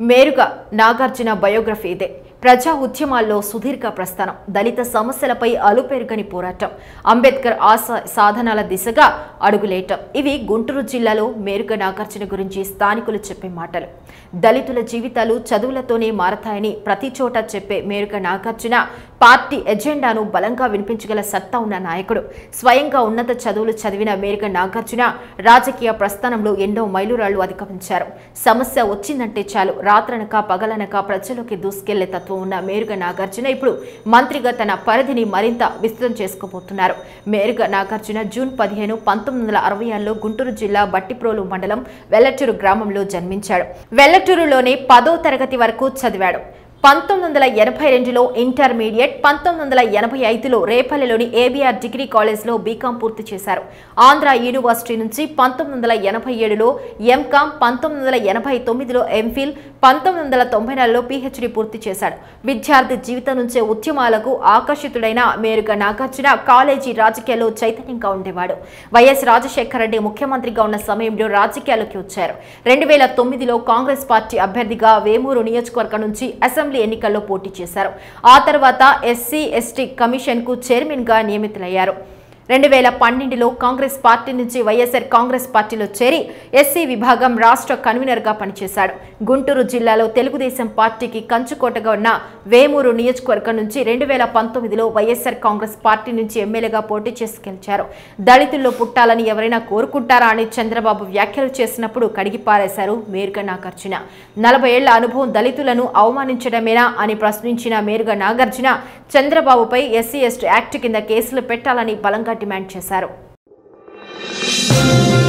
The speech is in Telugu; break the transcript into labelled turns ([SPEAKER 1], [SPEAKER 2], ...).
[SPEAKER 1] మేరుగా నాగార్జున బయోగ్రఫీ ఇదే. ప్రజా ఉద్యమాల్లో సుదీర్ఘ ప్రస్థానం, దళిత సమస్యలపై అలుపెరుగని పోరాటం, అంబేద్కర్ సాధనాల దిశగా అడుగులేయటం. ఇవి గుంటూరు జిల్లాలో మేరుగా నాగార్జున గురించి స్థానికులు చెప్పే మాటలు. దళితుల జీవితాలు చదువులతోనే మారతాయని ప్రతి చోట చెప్పే మేరుగా నాగార్జున పార్టీ ఎజెండాను బలంగా వినిపించగల సత్తా ఉన్న నాయకుడు. స్వయంగా ఉన్నత చదువులు చదివిన మేరుగా నాగార్జున రాజకీయ ప్రస్థానంలో ఎన్నో మైలురాళ్లు అధిగమించారు. సమస్య వచ్చిందంటే చాలు రాత్రనక పగలనక ప్రజల్లోకి దూసుకెళ్లే తత్వం ఉన్న మేరుగా నాగార్జున ఇప్పుడు మంత్రిగా తన పరిధిని మరింత విస్తృతం చేసుకోబోతున్నారు. మేరుగా నాగార్జున జూన్ 15, 1966లో గుంటూరు జిల్లా బట్టిప్రోలు మండలం వెల్లటూరు గ్రామంలో జన్మించాడు. వెల్లటూరులోనే 10వ తరగతి వరకు చదివాడు. 1982లో ఇంటర్మీడియట్, 1985లో రేపల్లెలోని ఏబీఆర్ డిగ్రీ కాలేజ్లో బీకాం పూర్తి చేశారు. ఆంధ్ర యూనివర్సిటీ నుంచి 1987లో ఎంకామ్, 1989లో ఎంఫిల్, 1994లో పీహెచ్డీ పూర్తి చేశాడు. విద్యార్థి జీవితం నుంచే ఉద్యమాలకు ఆకర్షితుడైన మేరుగా నాగార్జున కాలేజీ రాజకీయాల్లో చైతన్యంగా ఉండేవాడు. వైఎస్ రాజశేఖర రెడ్డి ముఖ్యమంత్రిగా ఉన్న సమయంలో రాజకీయాల్లోకి వచ్చారు. 2009లో కాంగ్రెస్ పార్టీ అభ్యర్థిగా వేమూరు నియోజకవర్గం నుంచి అసెంబ్లీ ఎన్నికల్లో పోటీ చేశారు. ఆ తర్వాత ఎస్సీ/ఎస్టీ కమిషన్ కు చైర్మన్ గా నియమితులయ్యారు. 2012లో కాంగ్రెస్ పార్టీ నుంచి వైఎస్ఆర్ కాంగ్రెస్ పార్టీలో చేరి ఎస్సీ విభాగం రాష్ట్ర కన్వీనర్ గా పనిచేశాడు. గుంటూరు జిల్లాలో తెలుగుదేశం పార్టీకి కంచుకోటగా ఉన్న వేమూరు నియోజకవర్గం నుంచి 2019లో వైఎస్ఆర్ కాంగ్రెస్ పార్టీ నుంచి ఎమ్మెల్యేగా పోటీ చేసి గెలిచారు. దళితుల్లో పుట్టాలని ఎవరైనా కోరుకుంటారా అని చంద్రబాబు వ్యాఖ్యలు చేసినప్పుడు కడిగిపారేశారు మేరుగా నాగార్జున. 40 ఏళ్ల అనుభవం దళితులను అవమానించడమేనా అని ప్రశ్నించిన మేరుగా నాగార్జున చంద్రబాబుపై ఎస్సీ/ఎస్టీ యాక్ట్ కింద కేసులు పెట్టాలని బలంగా డిమాండ్ చేశారు.